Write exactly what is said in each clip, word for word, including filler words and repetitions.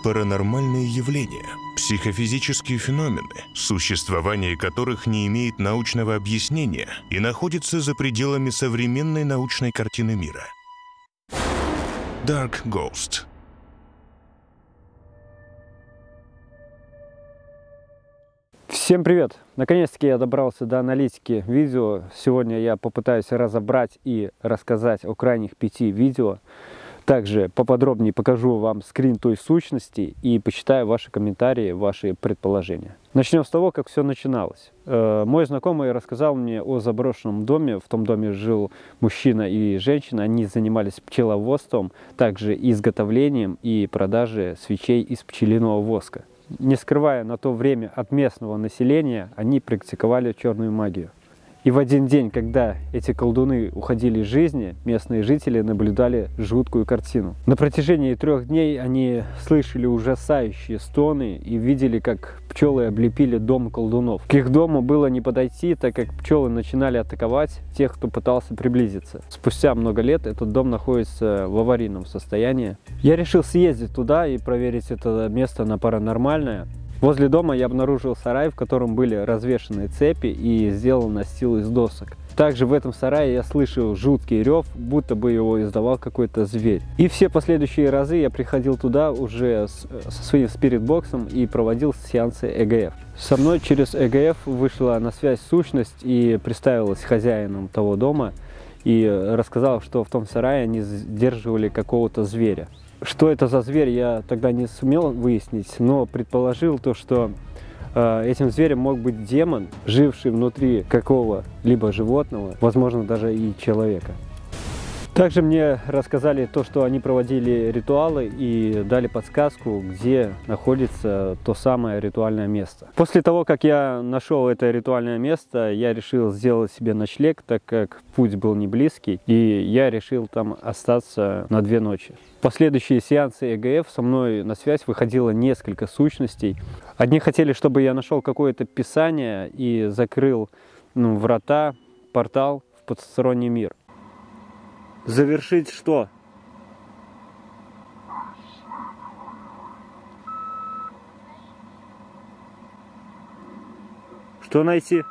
Паранормальные явления – психофизические феномены, существование которых не имеет научного объяснения и находится за пределами современной научной картины мира. Dark Ghost. Всем привет! Наконец-таки я добрался до аналитики видео. Сегодня я попытаюсь разобрать и рассказать о крайних пяти видео. Также поподробнее покажу вам скрин той сущности и почитаю ваши комментарии, ваши предположения. Начнем с того, как все начиналось. Мой знакомый рассказал мне о заброшенном доме. В том доме жил мужчина и женщина. Они занимались пчеловодством, также изготовлением и продажей свечей из пчелиного воска. Не скрывая на то время от местного населения, они практиковали черную магию. И в один день, когда эти колдуны уходили из жизни, местные жители наблюдали жуткую картину. На протяжении трех дней они слышали ужасающие стоны и видели, как пчелы облепили дом колдунов. К их дому было не подойти, так как пчелы начинали атаковать тех, кто пытался приблизиться. Спустя много лет этот дом находится в аварийном состоянии. Я решил съездить туда и проверить это место на паранормальное. Возле дома я обнаружил сарай, в котором были развешаны цепи и сделан настил из досок. Также в этом сарае я слышал жуткий рев, будто бы его издавал какой-то зверь. И все последующие разы я приходил туда уже с, со своим спиритбоксом и проводил сеансы э гэ эф. Со мной через э гэ эф вышла на связь сущность и представилась хозяином того дома и рассказала, что в том сарае они сдерживали какого-то зверя. Что это за зверь, я тогда не сумел выяснить, но предположил то, что э, этим зверем мог быть демон, живший внутри какого-либо животного, возможно, даже и человека. Также мне рассказали то, что они проводили ритуалы и дали подсказку, где находится то самое ритуальное место. После того, как я нашел это ритуальное место, я решил сделать себе ночлег, так как путь был не близкий, и я решил там остаться на две ночи. В последующие сеансы э гэ эф со мной на связь выходило несколько сущностей. Одни хотели, чтобы я нашел какое-то писание и закрыл ну, врата, портал в потусторонний мир. Завершить что? Что найти?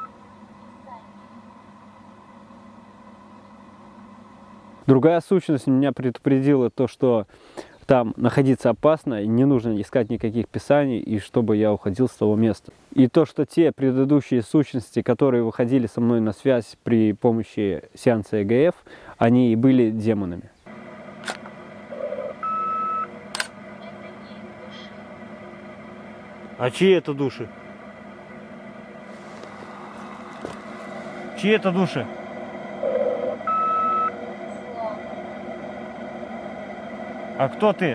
Другая сущность меня предупредила то, что там находиться опасно, и не нужно искать никаких писаний, и чтобы я уходил с того места. И то, что те предыдущие сущности, которые выходили со мной на связь при помощи сеанса э гэ эф, они и были демонами. А чьи это души? Чьи это души? А кто ты?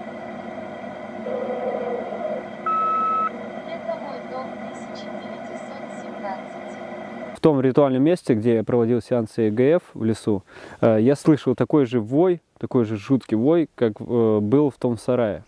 В том ритуальном месте, где я проводил сеансы э гэ эф в лесу, я слышал такой же вой, такой же жуткий вой, как был в том сарае.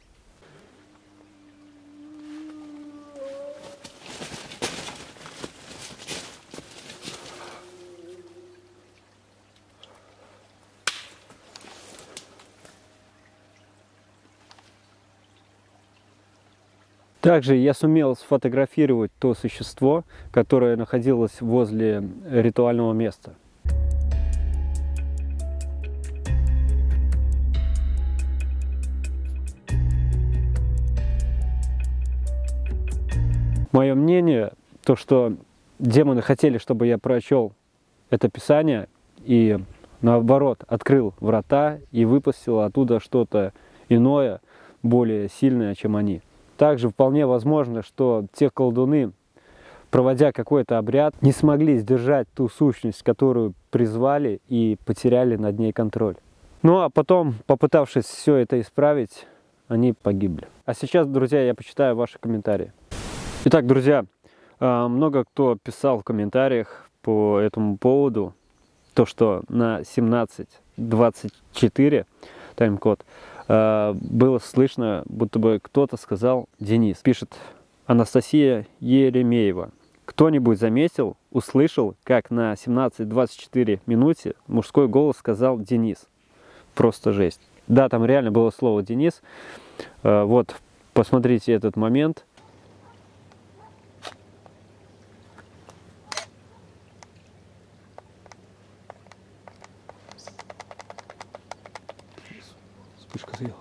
Также я сумел сфотографировать то существо, которое находилось возле ритуального места. Мое мнение, то что демоны хотели, чтобы я прочел это писание и наоборот открыл врата и выпустил оттуда что-то иное, более сильное, чем они. Также вполне возможно, что те колдуны, проводя какой-то обряд, не смогли сдержать ту сущность, которую призвали, и потеряли над ней контроль. Ну а потом, попытавшись все это исправить, они погибли. А сейчас, друзья, я почитаю ваши комментарии. Итак, друзья, много кто писал в комментариях по этому поводу, то, что на семнадцать двадцать четыре тайм-код было слышно, будто бы кто-то сказал Денис. Пишет Анастасия Еремеева. Кто-нибудь заметил, услышал, как на семнадцать двадцать четыре минуте мужской голос сказал Денис? Просто жесть. Да, там реально было слово Денис. Вот, посмотрите этот момент. Вспышка съела.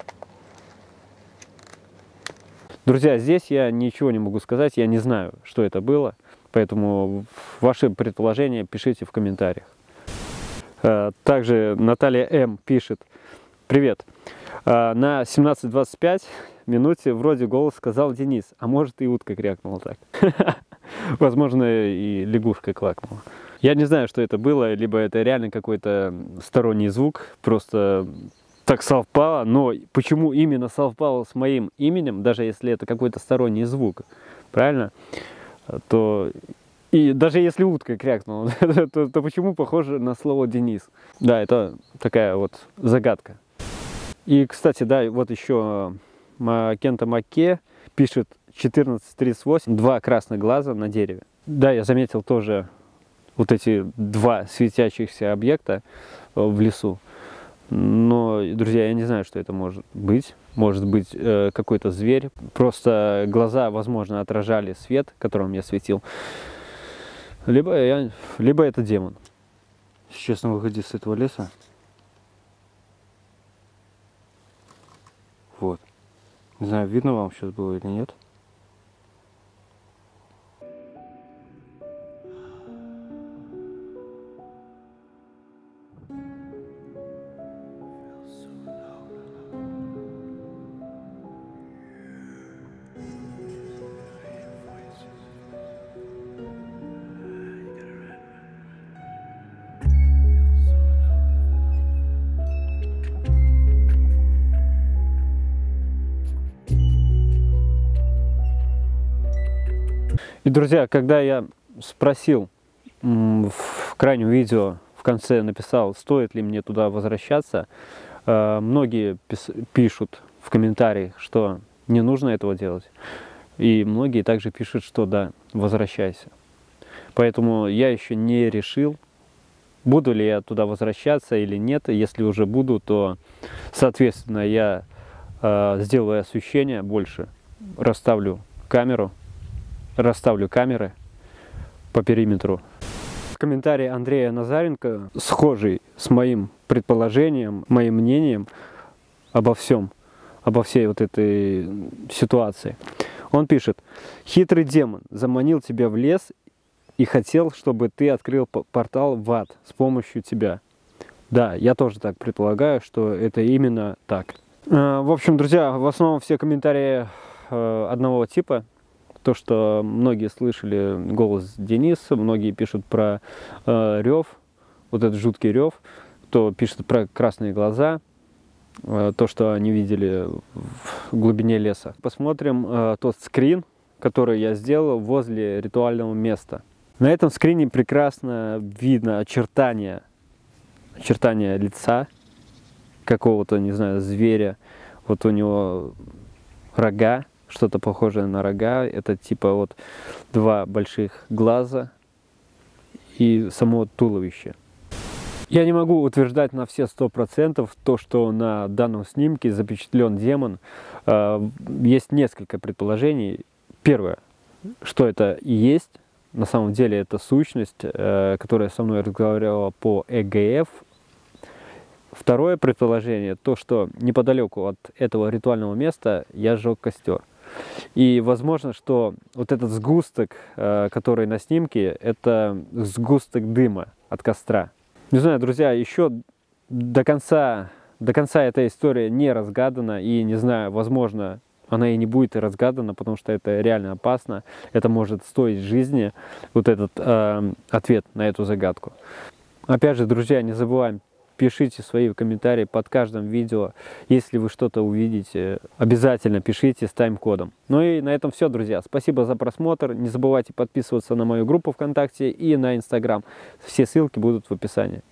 Друзья, здесь я ничего не могу сказать, я не знаю, что это было, поэтому ваши предположения пишите в комментариях. Также Наталья М. пишет: привет, на семнадцать двадцать пять минуте вроде голос сказал Денис, а может и утка крякнула так. Возможно, и лягушка квакнула. Я не знаю, что это было, либо это реально какой-то сторонний звук, просто так совпало, но почему именно совпало с моим именем, даже если это какой-то сторонний звук, правильно, то и даже если утка крякнула, то, то почему похоже на слово Денис? Да, это такая вот загадка. И, кстати, да, вот еще Кента Макке пишет четырнадцать тридцать восемь, два красных глаза на дереве. Да, я заметил тоже вот эти два светящихся объекта в лесу. Но, друзья, я не знаю, что это может быть. Может быть, э, какой-то зверь. Просто глаза, возможно, отражали свет, которым я светил. Либо, я, либо это демон. Сейчас на выходе с этого леса. Вот. Не знаю, видно вам сейчас было или нет. И, друзья, когда я спросил в крайнем видео, в конце написал, стоит ли мне туда возвращаться, многие пишут в комментариях, что не нужно этого делать. И многие также пишут, что да, возвращайся. Поэтому я еще не решил, буду ли я туда возвращаться или нет. Если уже буду, то, соответственно, я сделаю освещение больше, расставлю камеру. Расставлю камеры по периметру. Комментарий Андрея Назаренко схожий с моим предположением, моим мнением обо всем, обо всей вот этой ситуации. Он пишет: хитрый демон заманил тебя в лес и хотел, чтобы ты открыл портал в ад с помощью тебя. Да, я тоже так предполагаю, что это именно так. В общем, друзья, в основном все комментарии одного типа. То, что многие слышали голос Дениса, многие пишут про э, рев, вот этот жуткий рев, кто пишет про красные глаза, э, то, что они видели в глубине леса. Посмотрим э, тот скрин, который я сделал возле ритуального места. На этом скрине прекрасно видно очертания, очертания лица какого-то, не знаю, зверя. Вот у него рога. Что-то похожее на рога, это типа вот два больших глаза и само туловище. Я не могу утверждать на все сто процентов то, что на данном снимке запечатлен демон. Есть несколько предположений. Первое, что это и есть. На самом деле это сущность, которая со мной разговаривала по э гэ эф. Второе предположение, то, что неподалеку от этого ритуального места я сжег костер. И возможно, что вот этот сгусток, который на снимке, это сгусток дыма от костра. Не знаю, друзья, еще до конца, до конца эта история не разгадана. И не знаю, возможно, она и не будет разгадана, потому что это реально опасно. Это может стоить жизни, вот этот э, ответ на эту загадку. Опять же, друзья, не забываем. Пишите свои комментарии под каждым видео. Если вы что-то увидите, обязательно пишите с тайм-кодом. Ну и на этом все, друзья. Спасибо за просмотр. Не забывайте подписываться на мою группу ВКонтакте и на Инстаграм. Все ссылки будут в описании.